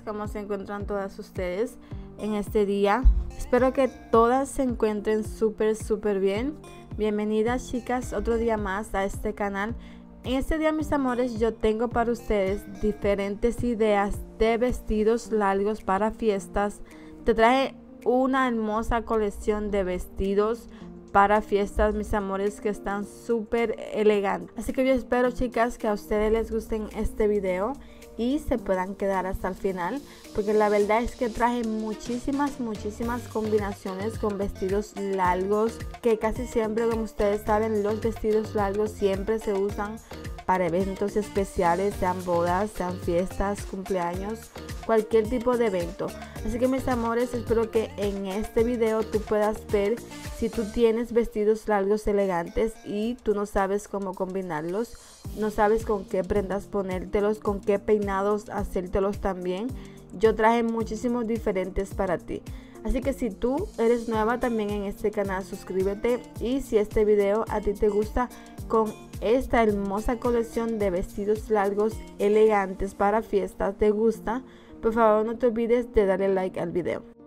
¿cómo se encuentran todas ustedes en este día? Espero que todas se encuentren súper bien. Bienvenidas, chicas, otro día más a este canal. En este día, mis amores, yo tengo para ustedes diferentes ideas de vestidos largos para fiestas. Te traje una hermosa colección de vestidos para fiestas, mis amores, que están súper elegantes. Así que yo espero, chicas, que a ustedes les gusten este video y se puedan quedar hasta el final, porque la verdad es que traje muchísimas combinaciones con vestidos largos, que casi siempre, como ustedes saben, los vestidos largos siempre se usan para eventos especiales, sean bodas, sean fiestas, cumpleaños, cualquier tipo de evento. Así que, mis amores, espero que en este video tú puedas ver si tú tienes vestidos largos elegantes y tú no sabes cómo combinarlos, no sabes con qué prendas ponértelos, con qué peinados hacértelos también. Yo traje muchísimos diferentes para ti. Así que si tú eres nueva también en este canal, suscríbete, y si este video a ti te gusta, con esta hermosa colección de vestidos largos elegantes para fiestas te gusta, por favor no te olvides de darle like al video.